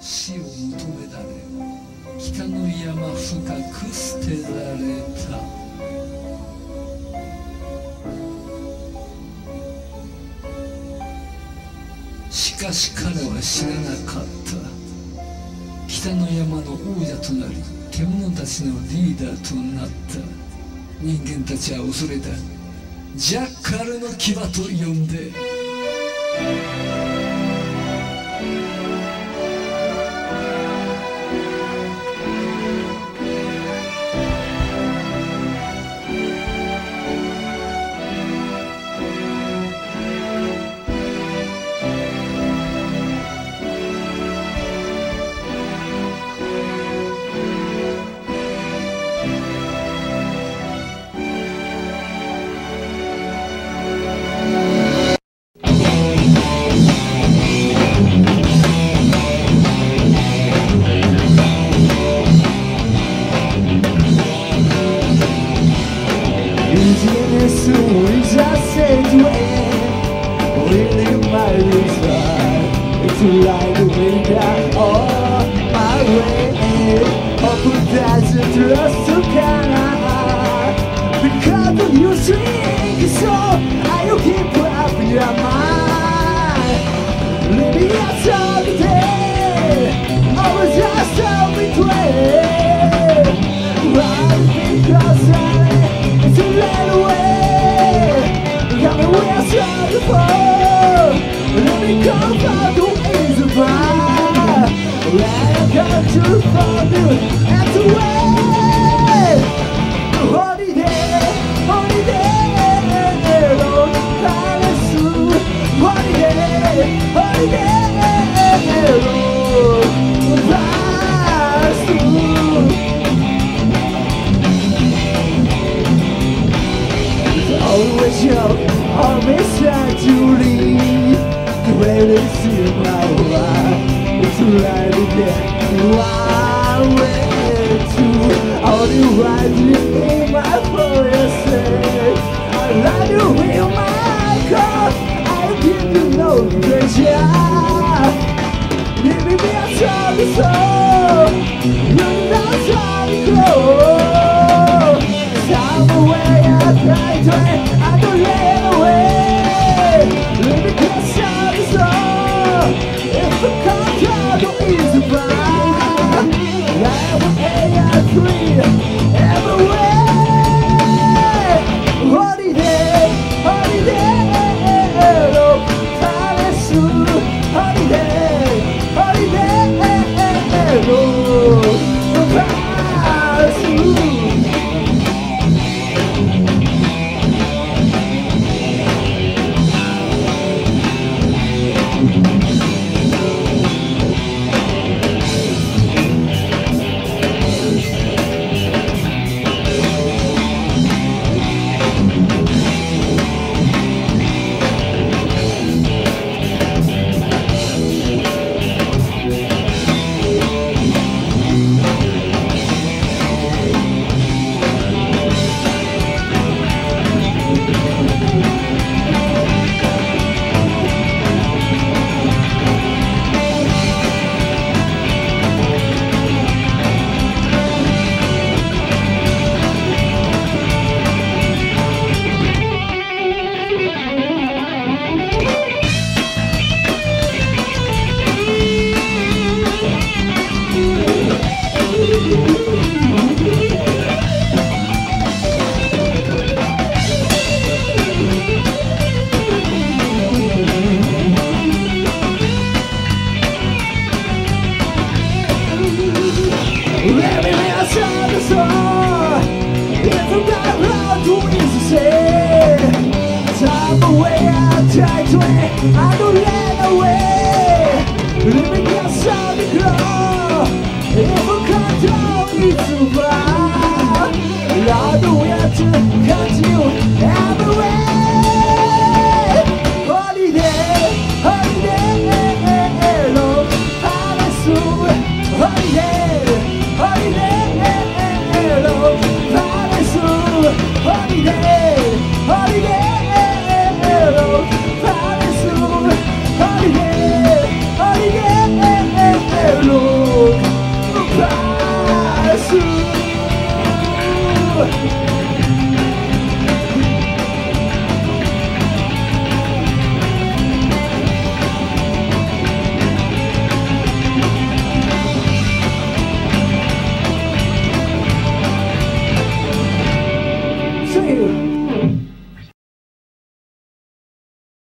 死を求められ、北の山深く捨てられた。しかし彼は知らなかった。北の山の王者となり、獣たちのリーダーとなった。人間たちは恐れた。ジャッカルの牙と呼んで Hello はい